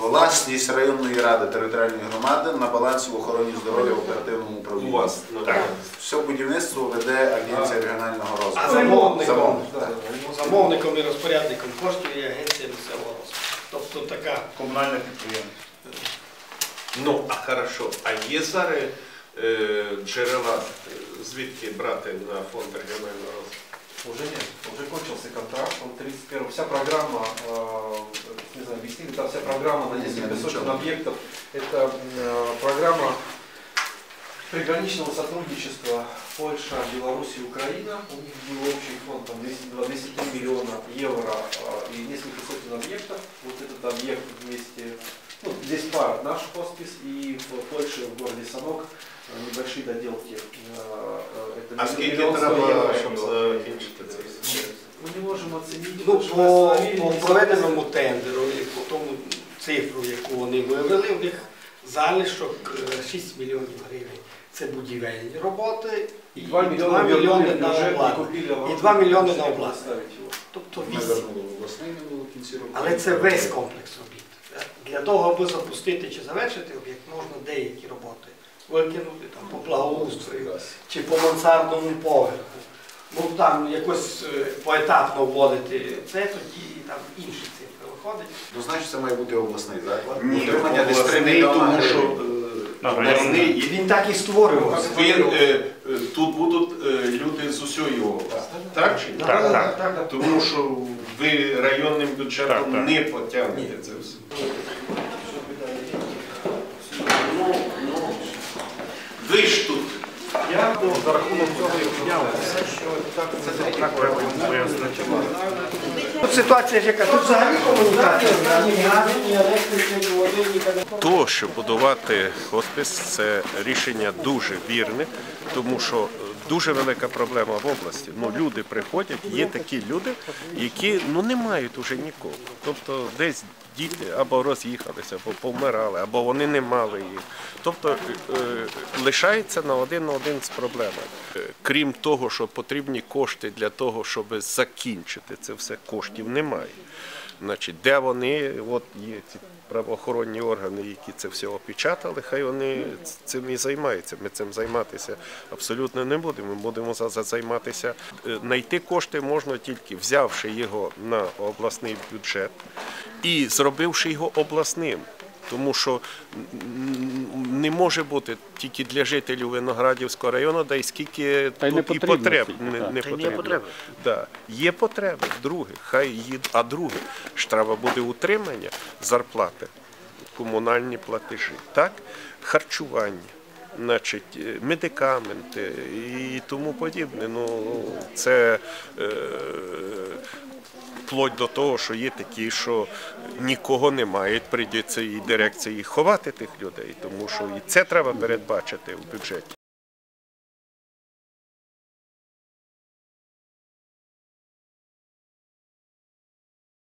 власність районної ради територіальної громади на балансі в охороні здоров'я в оперативному управлінні. У вас, так. Все будівництво веде Агенція регіонального розвитку. А замовником і розпорядником коштів є Агенція місцевого розвитку. Тобто така Комунальне підприємство. Ну, а хорошо, а є зараз джерела, звідки брати на фонд регіонального розвитку? Уже нет, уже кончился контракт, он 31, вся программа, не знаю, объяснили, там вся программа на несколько сотен объектов, это программа приграничного сотрудничества Польша, Беларусь и Украина, у них был общий фонд там 203 миллиона евро и несколько сотен объектов, вот этот объект вместе, ну, здесь пара, наш хоспис и в Польше, в городе Санок, небольшие доделки. А скільки треба, щоб закінчити це все? Ми не можемо оцінити. ну, по проведеному тендеру і по тому цифру, яку вони вивели, у них залишок 6 мільйонів гривень. Це будівельні роботи і 2 мільйони на обладнання. І 2 мільйони на обладнання. Тобто 8. Але це весь комплекс робіт. Для того, аби запустити чи завершити об'єкт, можна деякі роботи викинути там, по благоустрою чи по мансардному поверху. Ну там якось поетапно вводити це, тоді там інші цифри виходять. Ну, значить, це має бути обласний заклад. Ні, Утримання десь 3 обласний, мільйони тому що гривень. обласний, І він так і створювався. тут будуть люди з усієї області. Так чи ні? Так. Тому що ви районним бюджетом не потягнете це все. Ви ж тут. Я за рахунок цього і підняв все, що так Тут ситуація ж яка, тут взагалі комунікація, ні газу, ні електрики, ні води, ні каналізації. То, що будувати хоспис, це рішення дуже вірне, тому що дуже велика проблема в області. Ну, люди приходять, є такі люди, які не мають уже нікого. Тобто десь діти або роз'їхалися, або помирали, або вони не мали їх. Тобто лишається на один з проблемами. Крім того, що потрібні кошти для того, щоб закінчити це все, коштів немає. Значить, де вони, от є ці правоохоронні органи, які це все опечатали, хай вони цим і займаються. Ми цим займатися абсолютно не будемо. Ми будемо займатися. Знайти кошти можна тільки взявши його на обласний бюджет і зробивши його обласним. Тому що не може бути тільки для жителів Виноградівського району, да й скільки тут і потреб не потрібно. Да. Є потреби, друге, а друге, ж треба буде утримання, зарплати, комунальні платежі, так? Харчування, значить, медикаменти і тому подібне. Це вплоть до того, що є такі, що нікого немає, прийдеться і дирекції ховати тих людей, тому що і це треба передбачити в бюджеті.